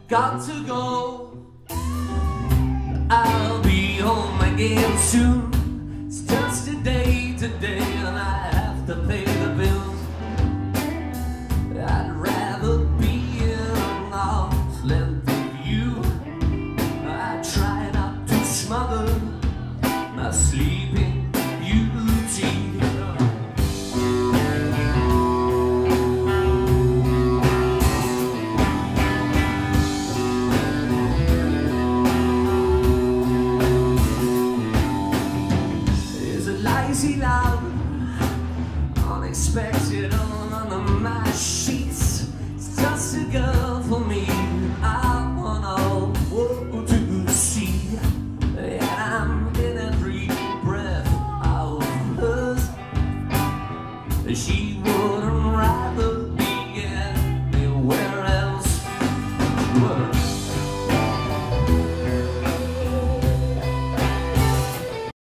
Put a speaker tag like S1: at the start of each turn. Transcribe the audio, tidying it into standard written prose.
S1: got to go. I'll be home again soon. It's just a day today and I have to pay the bills. I'd rather be in arm's length of you. I try not to smother my sleeping beauty. Lazy loud, unexpected all under my sheets. It's just a girl for me. I wanna go to see, and I'm in every breath of hers. She wouldn't